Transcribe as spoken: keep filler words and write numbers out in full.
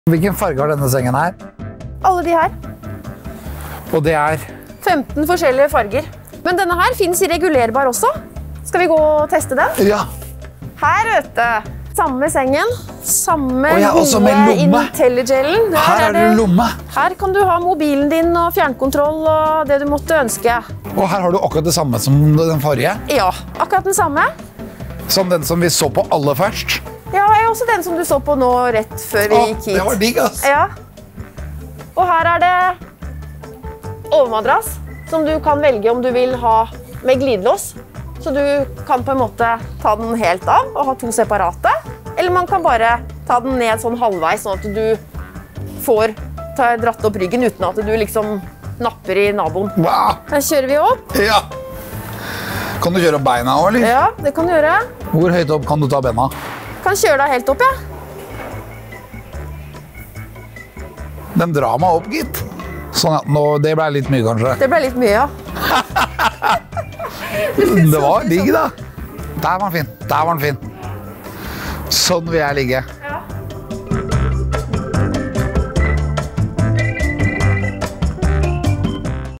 Hvilken farge har denne sengen her? Alle de her. Og det er? femten forskjellige farger. Men denne her finnes i regulerbar også. Skal vi gå og teste den? Ja. Her, vet du. Samme sengen, samme Og ja, også med lomme. IntelliGelen. Her er det lomme. Her kan du ha mobilen din og fjernkontroll og det du måtte ønske. Og her har du akkurat det samme som den forrige. Ja, akkurat den samme. Som den som vi så på aller først. Ja, og også den som du så på nå rett før vi Åh, gikk hit. det var digg, ass. Ja. Og her er det overmadrass, som du kan velge om du vil ha med glidelås. Så du kan på en måte ta den helt av og ha to separate. Eller man kan bare ta den ned sånn halvveis, sånn at du får ta, dratt opp ryggen uten at du liksom napper i naboen. Wow. Her kjører vi opp. Ja. Kan du kjøre opp beina også, eller? Ja, det kan du gjøre. Hvor høyt opp kan du ta bena? Kan kjøre deg helt opp, ja. Den drar meg opp, gitt. Sånn at nå, det ble litt mye, kanskje. Det ble litt mye, ja. Det var digg, da. Der var den fin. Der var den fin. Sånn vil jeg ligge.